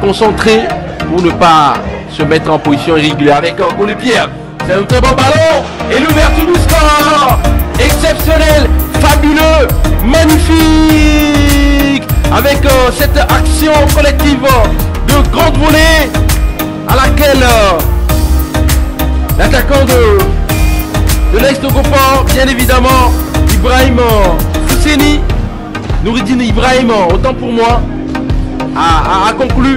concentré pour ne pas se mettre en position irrégulière avec Collet Pierre. C'est un très bon ballon et l'ouverture du score exceptionnel, fabuleux, magnifique avec cette action collective de grande volée à laquelle l'attaquant de l'Est-Goport, bien évidemment, Ibrahim Fousseni, Nouridine Ibrahim, autant pour moi, a conclu.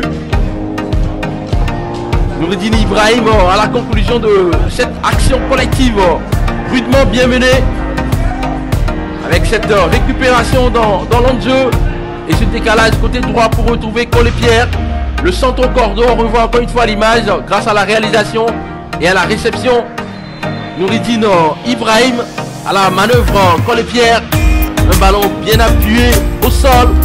Nouridine Ibrahim à la conclusion de cette action collective rudement bien menée avec cette récupération dans l'enjeu et ce décalage côté droit pour retrouver Collet Pierre. Le centre au cordon, on revoit encore une fois l'image grâce à la réalisation et à la réception. Nouridine Ibrahim à la manœuvre Collet Pierre, un ballon bien appuyé au sol.